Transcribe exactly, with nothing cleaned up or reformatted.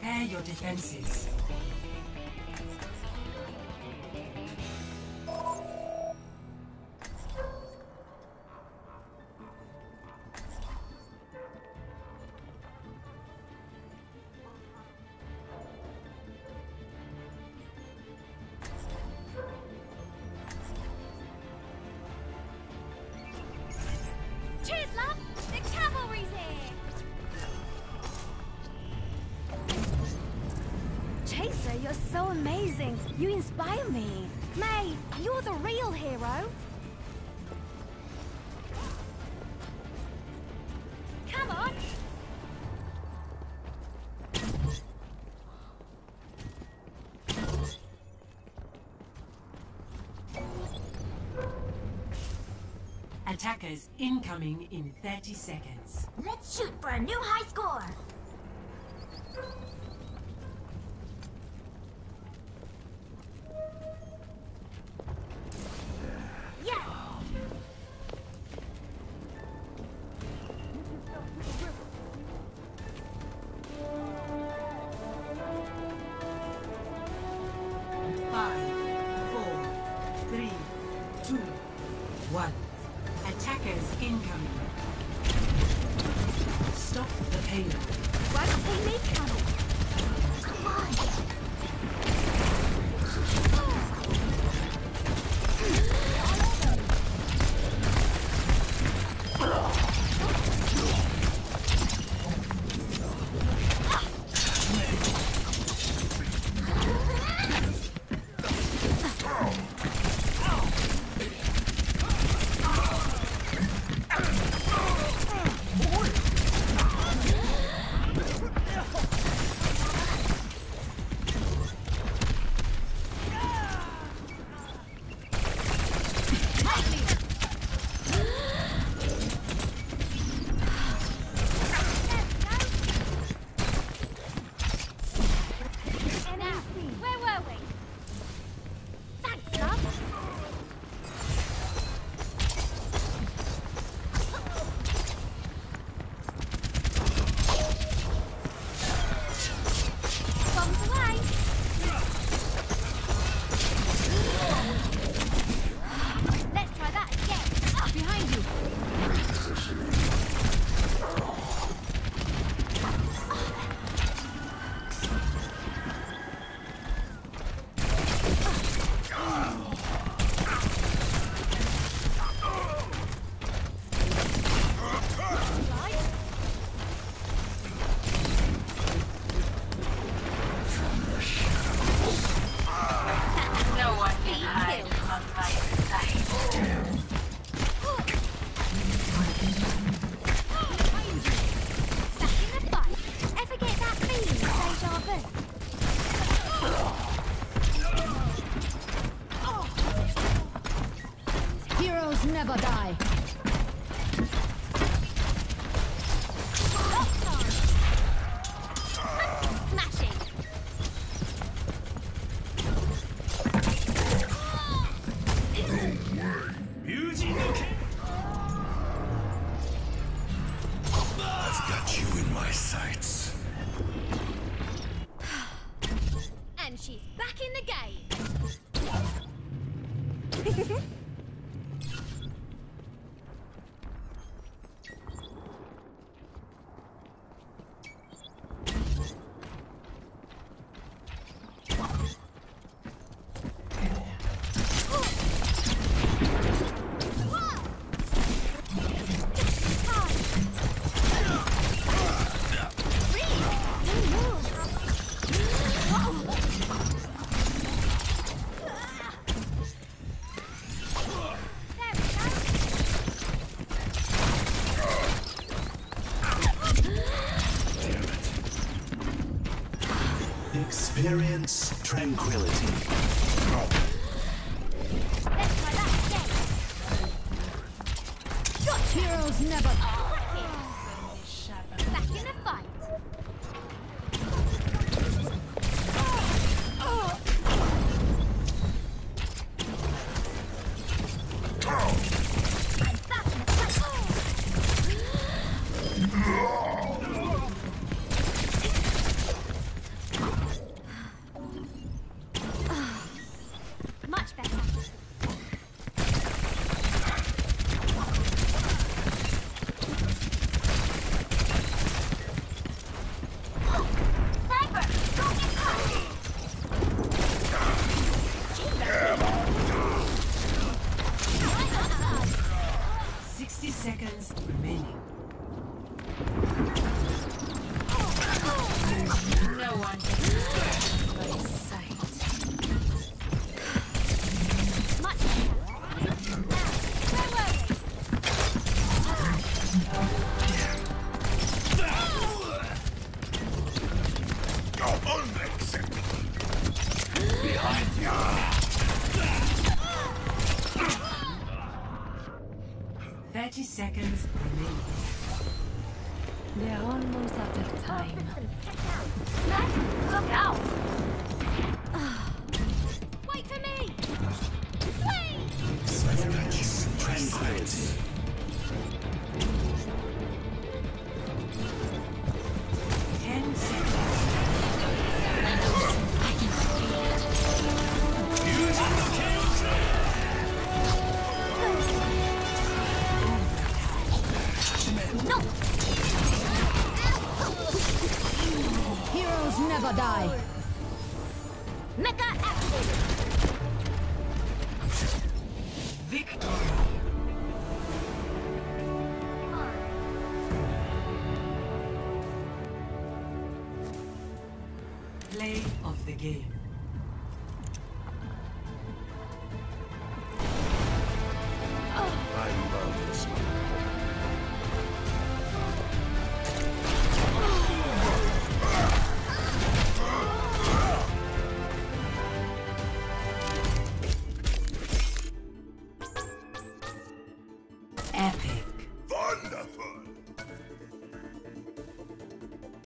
Prepare your defenses. Cheers, love! The cavalry's here! Chaser, you're so amazing. You inspire me. May, you're the real hero. Come on! Attackers incoming in thirty seconds. Let's shoot for a new high score! Yeah! Five, four, three, two, one. Attackers incoming. Stop the payload. Won't see me coming. Come on! Never die. Smashing. I've got you in my sights. And she's back in the game. Experience tranquility. Let's try that again. Gotcha. Heroes never... Back in the fight. I'm back in the fight. seconds remaining. No one can by sight. Much better. Where were we? Unacceptable. Behind you. Thirty seconds remaining. They're almost out of time. Look out! Wait for me! Wait! I've got you in my sights. Ten seconds. No! Heroes never die. Mecha activated! Victory. Play of the game. I love this. Epic.